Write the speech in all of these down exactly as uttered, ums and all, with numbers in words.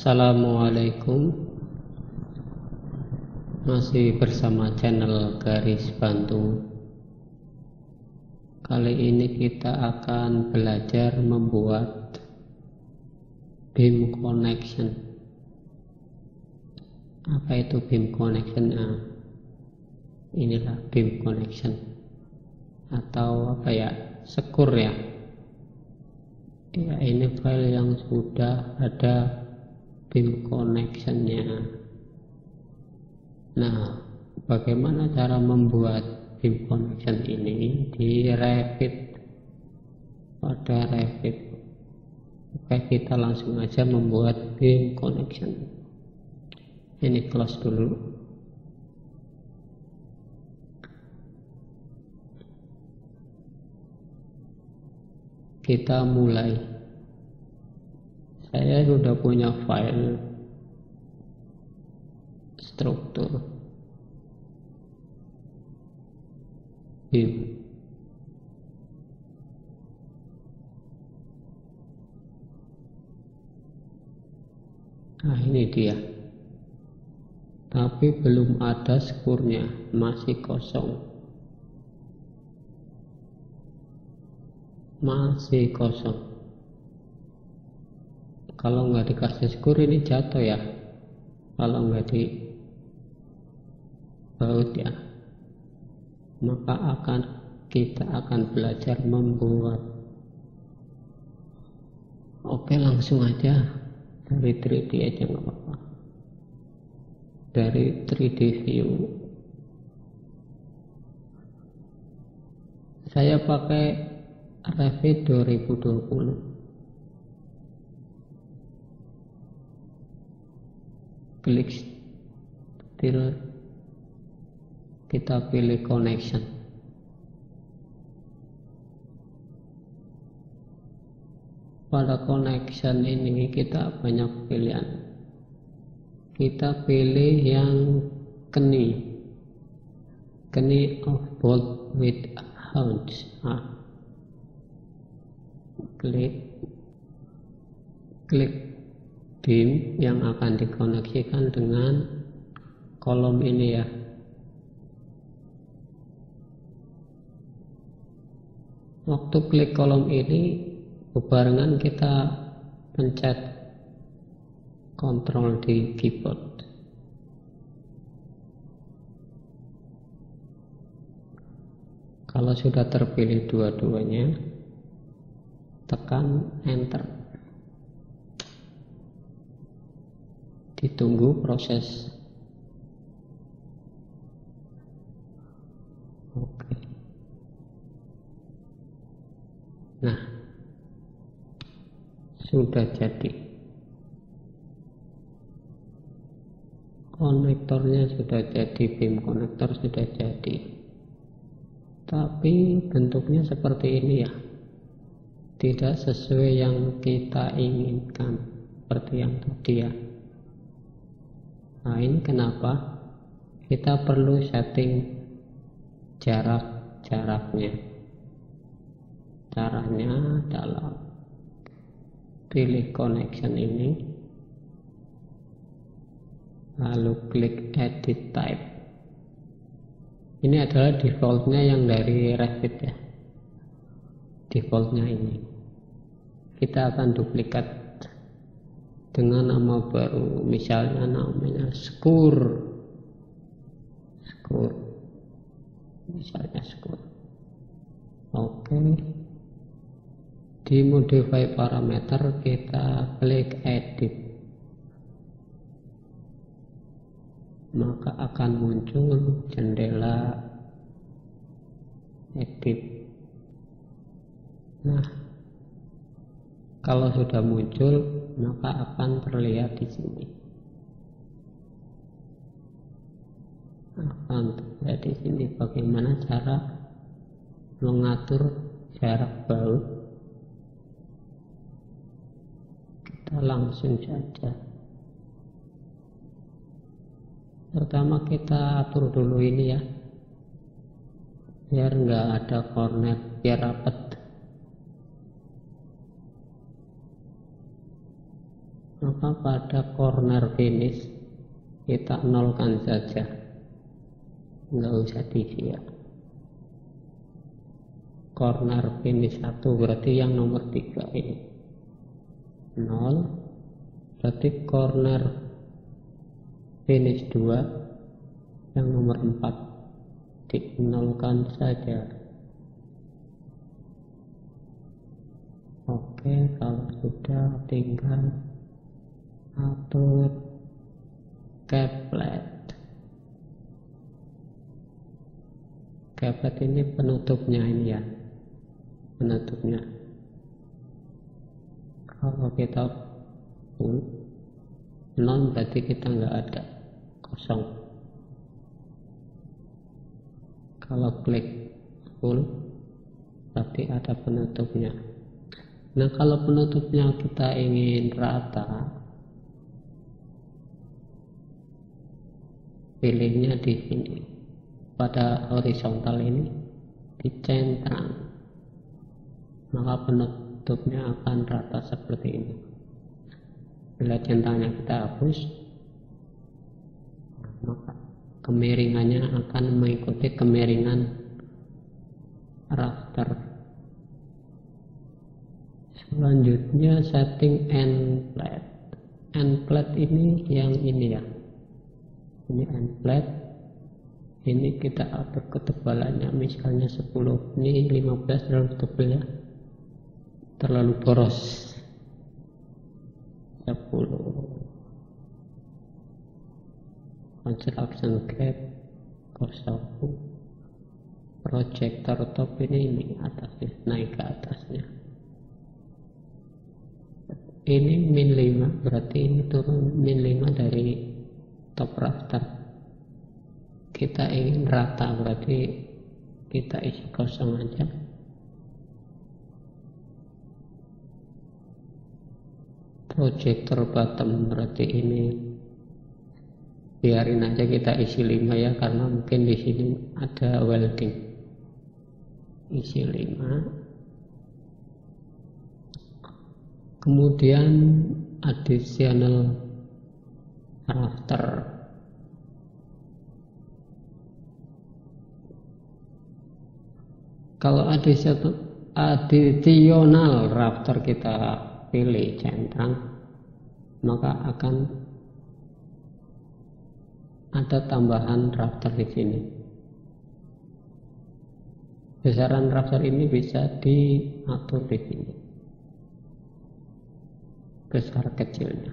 Assalamualaikum. Masih bersama channel Garis Bantu. Kali ini kita akan belajar membuat beam connection. Apa itu beam connection? Nah, inilah beam connection, atau apa ya, sekur ya. Ya, ini file yang sudah ada beam connectionnya. Nah, bagaimana cara membuat beam connection ini di Revit? Pada Revit. Oke, kita langsung aja membuat beam connection. Ini close dulu. Kita mulai. Saya sudah punya file struktur beam. Nah, ini dia. Tapi belum ada skurnya, masih kosong. Masih kosong. Kalau nggak dikasih skur ini jatuh ya. Kalau nggak di baut ya, maka akan kita akan belajar membuat. Oke, langsung aja dari tiga D aja nggak apa-apa. Dari tiga D view saya pakai Revit dua ribu dua puluh. Klik style, kita pilih connection. Pada connection ini kita banyak pilihan. Kita pilih yang keni, keni of bolt with hounds. Nah, klik klik beam yang akan dikoneksikan dengan kolom ini ya. Waktu klik kolom ini, bebarengan kita pencet kontrol di keyboard. Kalau sudah terpilih dua-duanya, tekan enter. Ditunggu proses. Oke. Nah, sudah jadi. Konektornya sudah jadi, beam konektor sudah jadi. Tapi bentuknya seperti ini ya. Tidak sesuai yang kita inginkan, seperti yang tadi ya. Nah, ini kenapa kita perlu setting jarak-jaraknya. Caranya adalah pilih connection ini, lalu klik edit type. Ini adalah defaultnya yang dari Revit ya. Defaultnya ini. Kita akan duplikat dengan nama baru, misalnya namanya skur, skur, misalnya skur. Oke, di modify parameter kita klik edit, maka akan muncul jendela edit. Nah, kalau sudah muncul, maka akan terlihat di sini. Akan terlihat di sini bagaimana cara mengatur jarak baut. Kita langsung saja. Pertama kita atur dulu ini ya, biar nggak ada corner, biar rapat. Oke, maka pada corner finish kita nolkan saja, nggak usah diisi ya. Corner finish satu berarti yang nomor tiga ini nol, berarti corner finish dua yang nomor empat dinolkan saja. Oke, kalau sudah tinggal atur caplet. Caplet ini penutupnya ini ya, penutupnya. Kalau kita full non berarti kita nggak ada, kosong. Kalau klik full berarti ada penutupnya. Nah, kalau penutupnya kita ingin rata, pilihnya di sini pada horizontal ini dicentang, maka penutupnya akan rata seperti ini. Bila centangnya kita hapus, maka kemiringannya akan mengikuti kemiringan rafter. Selanjutnya setting end plate. End plate ini yang ini ya, ini end plate. Ini kita atur ketebalannya, misalnya sepuluh, ini lima belas terlalu tebal ya, terlalu boros. Sepuluh. Construction gap kosong. Projector top ini ini atasnya, naik ke atasnya. Ini min lima, berarti ini turun min lima dari top rafter. Kita ingin rata, berarti kita isi kosong aja. Projector bottom, berarti ini biarin aja kita isi lima ya, karena mungkin di sini ada welding. Isi lima. Kemudian additional rafter. Kalau additional additional rafter kita pilih centang, maka akan ada tambahan rafter di sini. Besaran rafter ini bisa diatur di sini, besar kecilnya.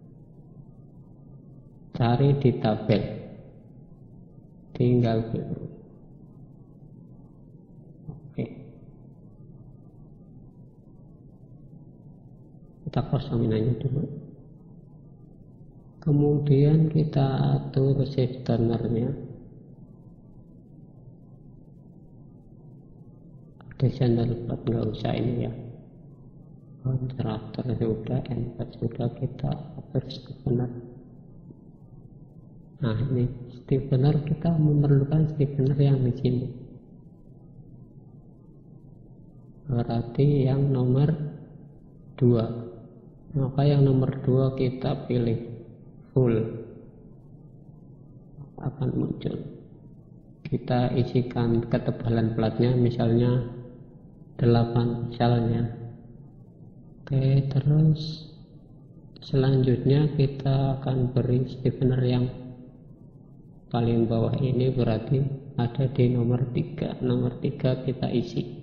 Cari di tabel, tinggal pilih. Oke, kita kosongin aja dulu. Kemudian kita atur shifternya. Additional plate nggak usah ini ya. Rafter sudah, endplate sudah, kita atur stiffener. Nah, ini stiffener, kita memerlukan stiffener yang di sini. Berarti yang nomor dua. Maka yang nomor dua kita pilih full, akan muncul. Kita isikan ketebalan platnya, misalnya delapan misalnya. Oke, terus selanjutnya kita akan beri stiffener yang paling bawah ini, berarti ada di nomor tiga. Nomor tiga kita isi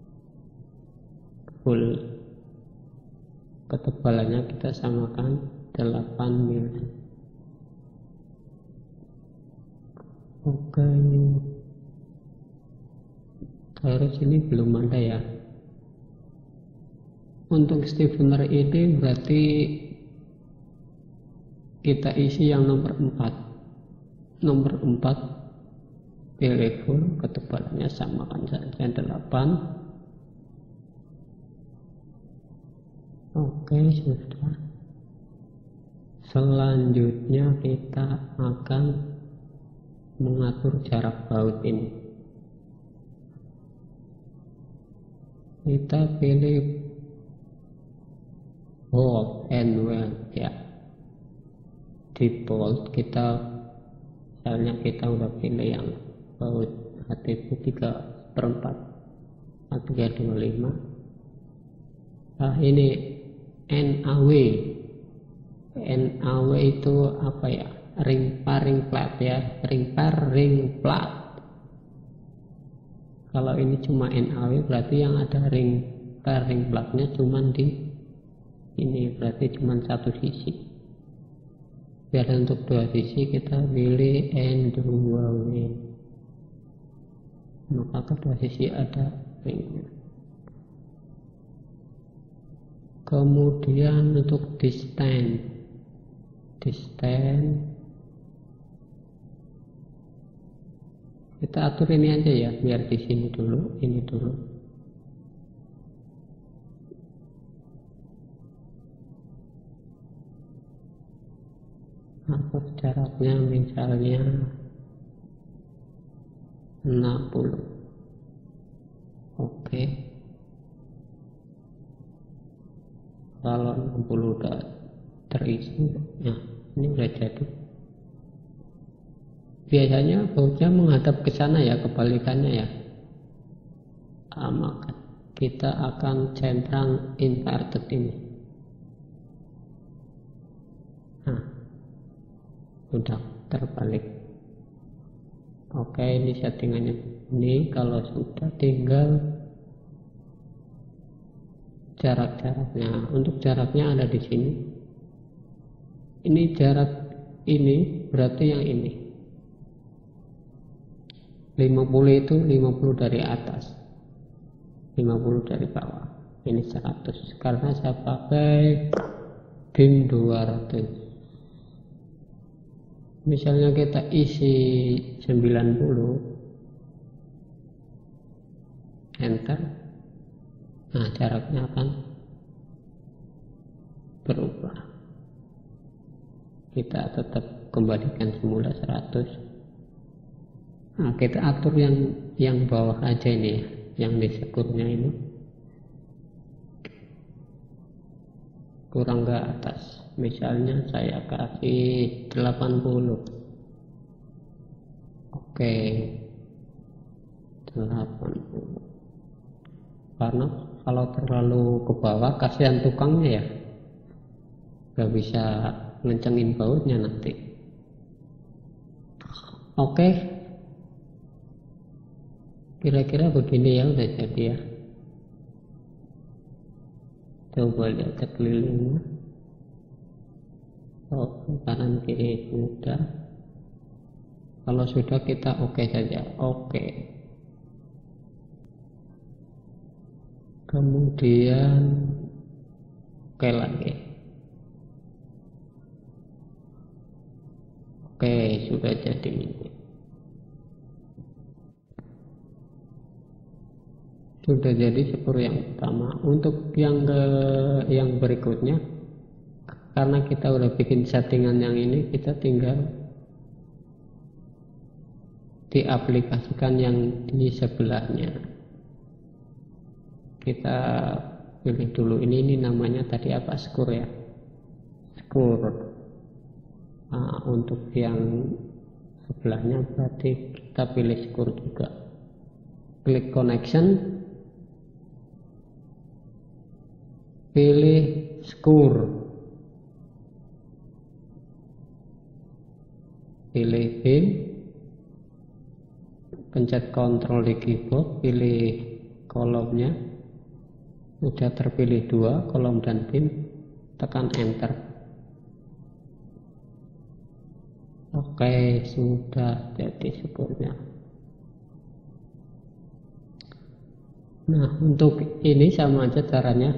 full. Ketebalannya kita samakan delapan mil. Oke, terus ini belum ada ya. Untuk stiffener ini berarti kita isi yang nomor empat. Nomor empat pilih full, ketebalannya samakan saja delapan. Oke, sudah. Selanjutnya kita akan mengatur jarak baut ini. Kita pilih bolt and weld ya. default kita, misalnya kita udah pilih yang baut H T P tiga per empat tiga dua lima. Nah ini N A W. N A W itu apa ya? Ring par ring plat ya, ring par ring plat. Kalau ini cuma N A W berarti yang ada ring par ring platnya cuma di ini, berarti cuma satu sisi. Biar untuk dua sisi kita pilih N dua W, maka kedua sisi ada ringnya. Kemudian untuk distance, distance kita atur ini aja ya, biar di sini dulu, ini dulu. Atur jaraknya misalnya enam puluh. Oke. Kalau enam puluh udah terisi, nah ini udah jadi. Biasanya bautnya menghadap ke sana ya, kebalikannya ya. Ah, maka kita akan centang inverted ini. Nah, sudah terbalik. Oke, ini settingannya. Ini kalau sudah tinggal jarak-jaraknya. Untuk jaraknya ada di sini. Ini jarak ini berarti yang ini. lima puluh itu lima puluh dari atas, lima puluh dari bawah. Ini seratus karena saya pakai BIM dua ratus. Misalnya kita isi sembilan puluh, enter, nah jaraknya akan berubah. Kita tetap kembalikan semula seratus. Nah, kita atur yang yang bawah aja ini ya, yang di sekurnya ini kurang ke atas. Misalnya saya kasih delapan puluh. Oke, delapan puluh. Karena kalau terlalu ke bawah kasihan tukangnya ya, gak bisa ngencengin bautnya nanti. Oke, kira-kira begini ya, udah jadi ya. Coba lihat sekelilingnya. Oh, kanan kiri sudah. Kalau sudah kita oke okay saja. Oke. Okay. Kemudian oke okay lagi. Oke, okay, sudah jadi ini. Sudah jadi sekur yang pertama. Untuk yang ke yang berikutnya, karena kita udah bikin settingan yang ini, kita tinggal diaplikasikan yang di sebelahnya. Kita pilih dulu ini, ini namanya tadi apa, skur ya, skur. Nah, untuk yang sebelahnya berarti kita pilih skur juga. Klik connection, pilih skur, pilih BIM, pencet Ctrl di keyboard, pilih kolomnya, sudah terpilih dua kolom dan BIM, tekan enter. Oke, sudah jadi skurnya. Nah, untuk ini sama aja caranya,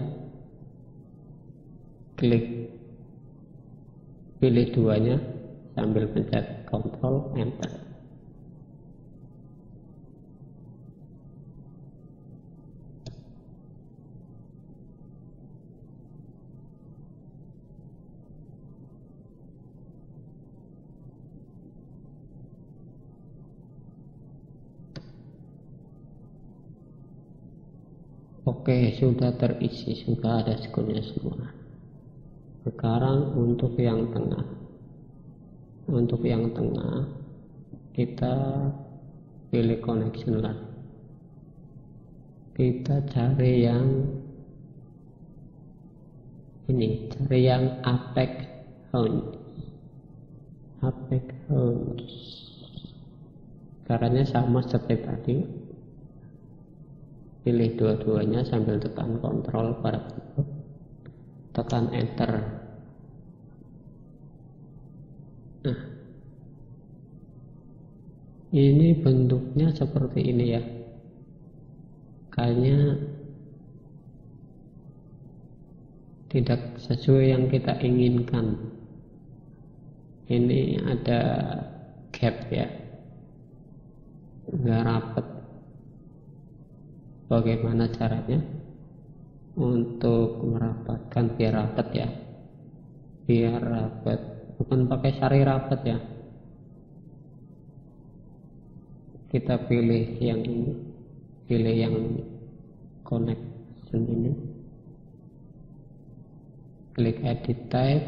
klik pilih duanya sambil pencet Ctrl enter. Oke, sudah terisi, sudah ada skurnya semua. Sekarang untuk yang tengah, untuk yang tengah kita pilih connection line, kita cari yang ini, cari yang apex hound, apex hound. Caranya sama seperti tadi, pilih dua-duanya sambil tekan kontrol pada keyboard, tekan enter. Nah, ini bentuknya seperti ini ya, kayaknya tidak sesuai yang kita inginkan. Ini ada gap ya, nggak rapet. Bagaimana caranya untuk merapatkan biar rapet ya, biar rapet, bukan pakai sari rapet ya. Kita pilih yang ini, pilih yang connection ini, klik edit type,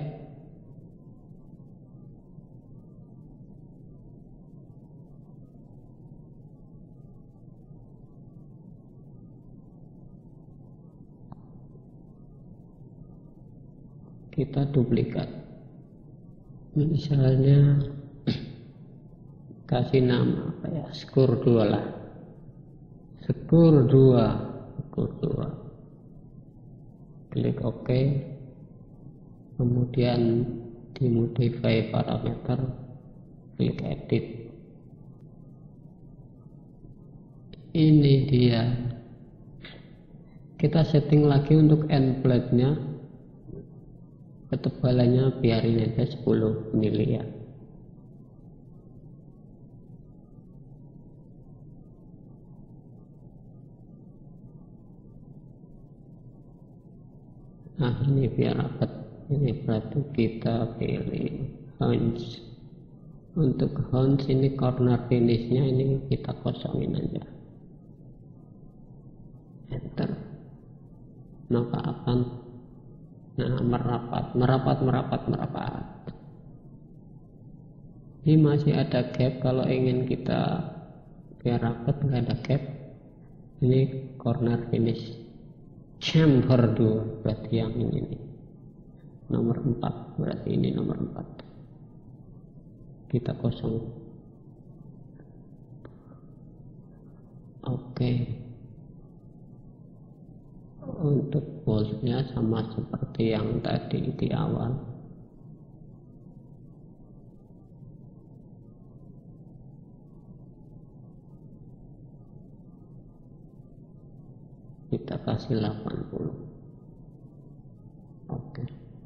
kita duplikat, misalnya kasih nama apa ya, skor dua lah, skor dua, skor dua, klik OK, kemudian dimodify parameter, klik edit. Ini dia, kita setting lagi untuk end plate nya, ketebalannya biarin aja sepuluh mili ya. Nah ini biar rapat, ini berarti kita pilih hunch. Untuk hunch ini corner finishnya ini kita kosongin aja, enter, maka akan nah merapat, merapat, merapat, merapat. Ini masih ada gap, kalau ingin kita biar rapat nggak ada gap, ini corner finish chamfer dua, berarti yang ini nih, nomor empat, berarti ini nomor empat, kita kosong. Oke, untuk boltnya sama seperti yang tadi di awal, kita kasih delapan puluh. Oke,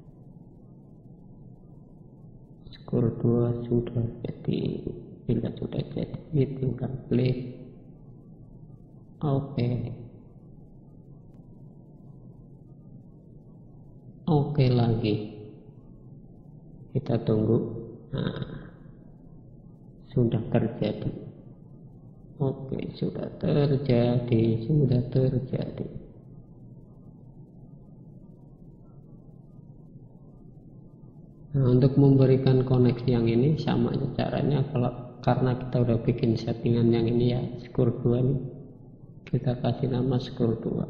skor dua sudah jadi, bila sudah jadi tinggal klik oke. Oke lagi, kita tunggu. Nah, sudah terjadi. Oke, sudah terjadi, sudah terjadi. Nah, untuk memberikan koneksi yang ini sama aja caranya, kalau karena kita udah bikin settingan yang ini ya, skor dua nih, kita kasih nama skor dua.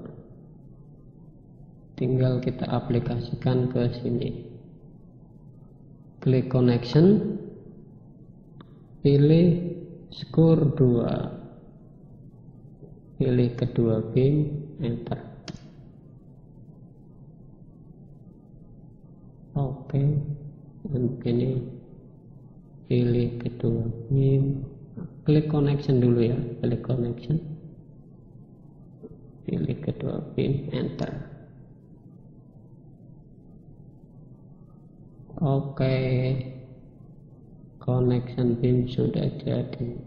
Tinggal kita aplikasikan ke sini. Klik connection, pilih skor dua. Pilih kedua pin, enter. Oke, untuk ini pilih kedua pin, klik connection dulu ya, klik connection, pilih kedua pin, enter. Oke, connection pin sudah jadi.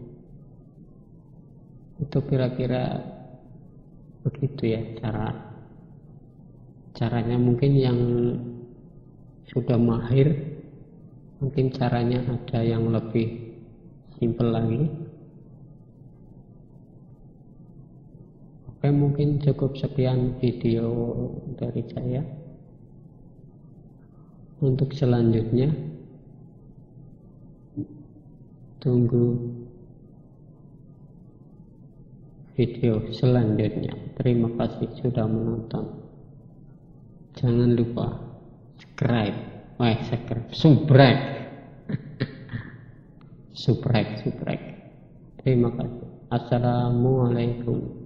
Itu kira-kira begitu ya cara caranya. Mungkin yang sudah mahir, mungkin caranya ada yang lebih simple lagi. Oke, mungkin cukup sekian video dari saya. Untuk selanjutnya tunggu video selanjutnya. Terima kasih sudah menonton. Jangan lupa subscribe, wah subscribe, subscribe, subscribe, subscribe. Terima kasih. Assalamualaikum.